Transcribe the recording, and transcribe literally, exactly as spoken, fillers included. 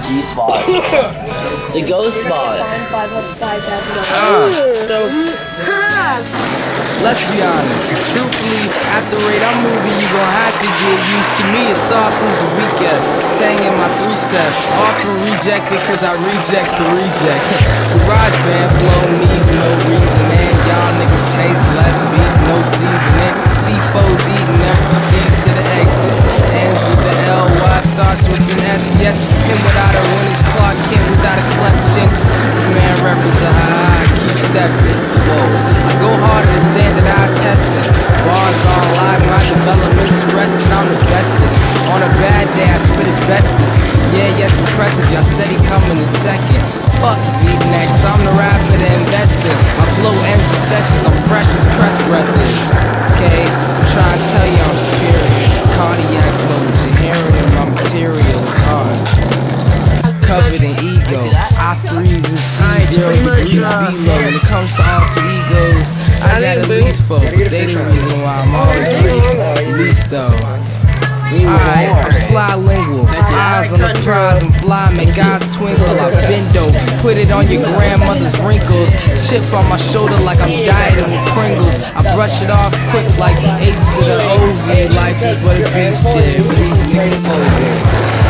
G-spot. The ghost spot. Uh, let's be honest. Truthfully, at the rate I'm moving, you gon' have to get used to me. It's sauce is the weakest. Tang in my three step. Often rejected cause I reject the reject. Garage band flow needs no reason. And y'all niggas taste less beat, no seasoning. C foes eating every seed to the exit. Ends with the L Y, starts with an S. Yes, him without a winner's Clark Kent without a collection. Superman reference a high, I keep stepping. Whoa, I go harder than standardized testing. Bars on live, my development's resting. I'm the bestest. On a bad day, I spit as bestest. Yeah, yes, impressive. Y'all steady coming in second. Fuck beat next, I'm the rapper that invested. My flow ends with sessions, I'm fresh as crest breathless. Okay, I'm trying to tell you I'm superior. Cardiac loads, you're hearing my material is hard. Covered in ego, I freeze and see zero degrees below. When it comes to alter egos, I got at least four, but they the reason why I'm always ready. At least though. Alright, I'm sly lingual. Eyes on the prize and fly, make eyes twinkle. I bend dope, put it on your grandmother's wrinkles. Chip on my shoulder like I'm dieting with Pringles. I brush it off quick like the ace of the O V. Life is but a beast shit, these niggas folded.